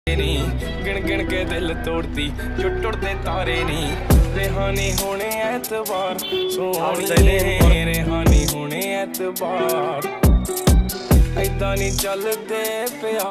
नहीं गिन गिन के दिल तोड़ती जो टुटते तारे नहीं रेहानी होने एतबार सोहणी रेहानी होने एतबार ऐदा नहीं चलते प्यार।